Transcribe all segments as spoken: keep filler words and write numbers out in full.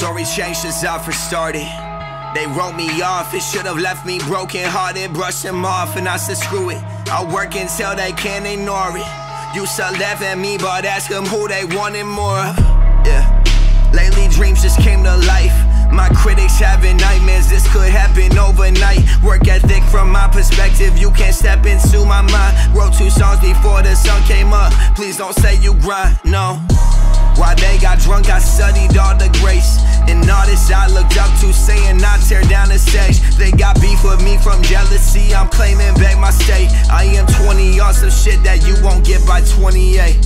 story changed since I first started. They wrote me off, it should've left me broken hearted. Brushed them off and I said screw it, I'll work until they can't ignore it. Used to laugh at me but ask them who they wanted more of. Yeah, lately dreams just came to life. My critics having nightmares, this could happen overnight. Work ethic from my perspective, you can't step into my mind. Wrote two songs before the sun came up, please don't say you grind, no. While they got drunk, I studied all the greats and artists I looked up to, saying I tear down the stage. They got beef with me from jealousy, I'm claiming back my state. I am twenty on some shit that you won't get by twenty-eight.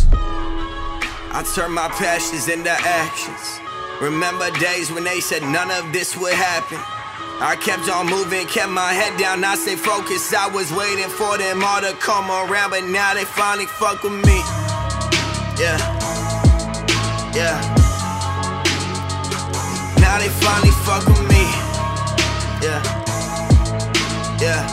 I turn my passions into actions. Remember days when they said none of this would happen. I kept on moving, kept my head down, I stayed focused. I was waiting for them all to come around, but now they finally fuck with me. Yeah, yeah. Now they finally fuck with me. Yeah, yeah.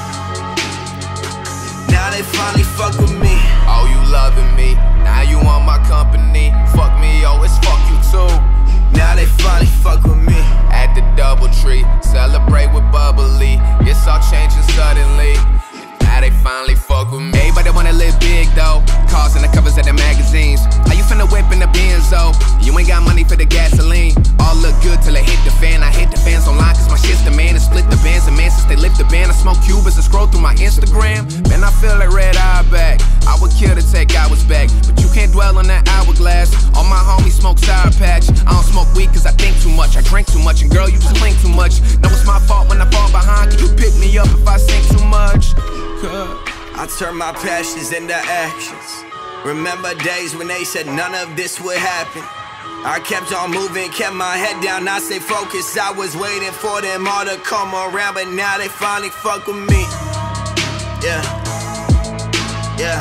Now they finally fuck with me. Oh, you loving me, now you want my company. Fuck me, oh, it's fuck you too. Now they finally fuck with me. At the Doubletree, celebrate with bubbly. It's all changing suddenly. Now they finally fuck with me. Everybody wanna live big though, cars in the covers of the magazines. How you finna whip in the Benzo? You ain't got money for the gasoline. All look good till it hit the fan. I hit the fans online cause my shit's the man. And split the bands and man since they lift the band. I smoke Cubans and scroll through my Instagram. Man, I feel like red eye back. I would kill to take hours back, but you can't dwell on that hourglass. All my homies smoke sour patch. I don't smoke weed cause I think too much. I drink too much and girl, you just cling too much. Know it's my fault when I fall behind. Can you pick me up if I sing too much? I turn my passions into actions. Remember days when they said none of this would happen. I kept on moving, kept my head down, I stayed focused. I was waiting for them all to come around, but now they finally fuck with me. Yeah, yeah.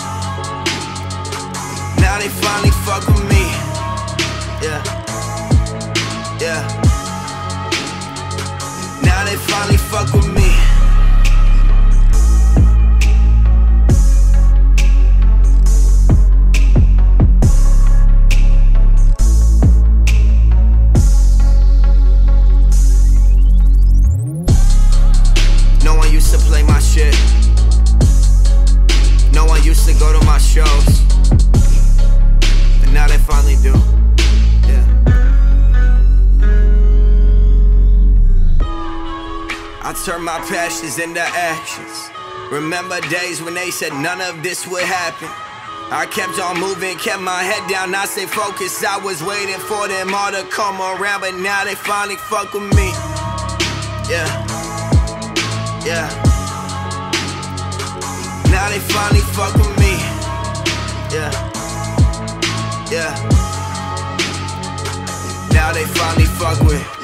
Now they finally fuck with me. Yeah, yeah. Now they finally fuck with me. No one used to play my shit. No one used to go to my shows. But now they finally do. Yeah. I turn my passions into actions. Remember days when they said none of this would happen. I kept on moving, kept my head down, I stayed focused. I was waiting for them all to come around, but now they finally fuck with me. Yeah, yeah. Now they finally fuck with me. Yeah, yeah. Now they finally fuck with